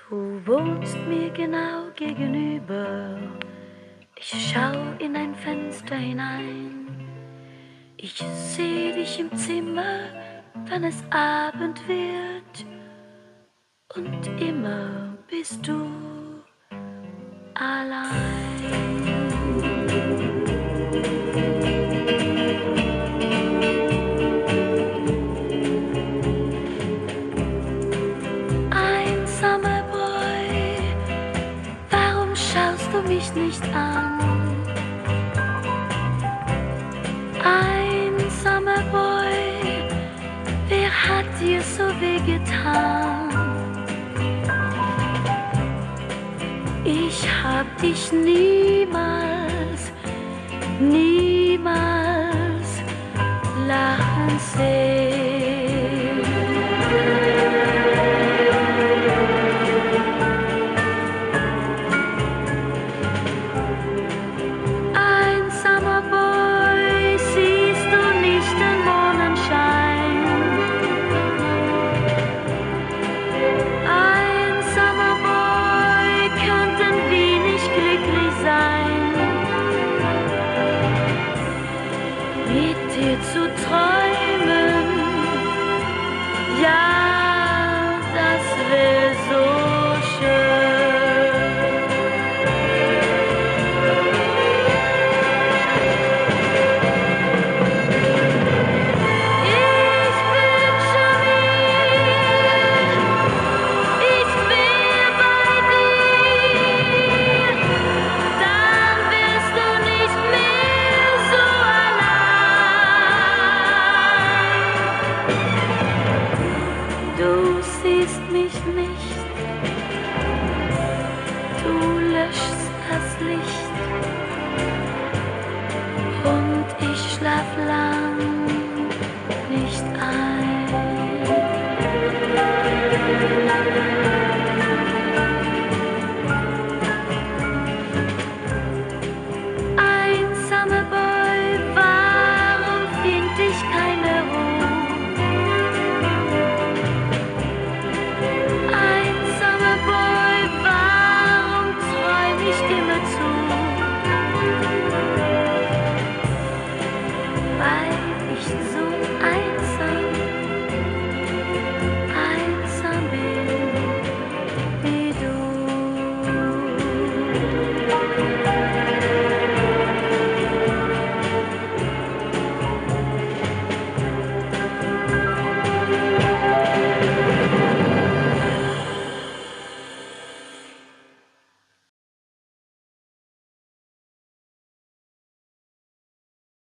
Du wohnst mir genau gegenüber. Ich schau in ein Fenster hinein. Ich seh dich im Zimmer, wenn es Abend wird. Und immer bist du allein. Einsamer Boy, warum schaust du mich nicht an? Einsamer Boy, wer hat dir so wehgetan? Ich hab dich niemals, niemals lachen sehen. Einsamer Boy, siehst du nicht den Mondenschein? Einsamer Boy, könnten wir nicht glücklich sein, mit dir zu träumen.